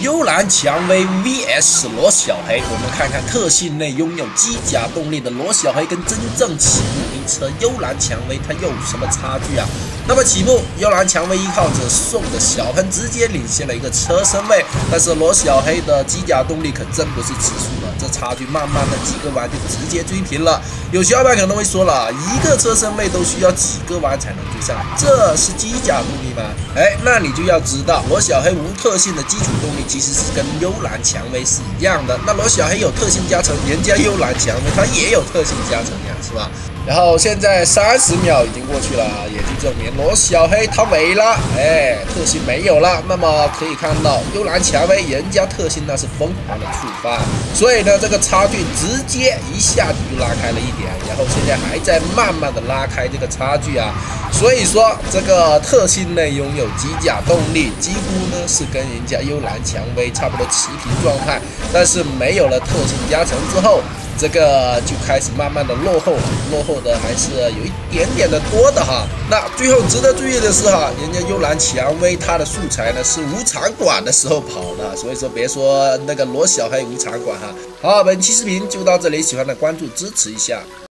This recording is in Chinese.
幽兰蔷薇 VS 罗小黑，我们看看特性内拥有机甲动力的罗小黑跟真正起步名车幽兰蔷薇它又有什么差距啊？那么起步，幽兰蔷薇依靠着送的小喷直接领先了一个车身位，但是罗小黑的机甲动力可真不是吃素了，这差距慢慢的几个弯就直接追平了。有小伙伴可能会说了，一个车身位都需要几个弯才能追上，这是机甲动力吗？那你就要知道，罗小黑无特性的基础动力其实是跟幽兰蔷薇是一样的。那罗小黑有特性加成，人家幽兰蔷薇它也有特性加成呀，是吧？然后现在30秒已经过去了，也就证明罗小黑它没了，特性没有了。那么可以看到幽兰蔷薇人家特性那是疯狂的触发，所以呢这个差距直接一下子就拉开了一点，然后现在还在慢慢的拉开这个差距啊。所以说这个特性内拥有机甲动力，几乎呢是跟人家幽兰蔷薇差不多持平状态，但是没有了特性加成之后，这个就开始慢慢的落后了，落后的还是有一点点的多的哈。那最后值得注意的是哈，人家幽兰蔷薇它的素材呢是无场馆的时候跑的，所以说别说那个罗小黑无场馆哈。好，本期视频就到这里，喜欢的关注支持一下。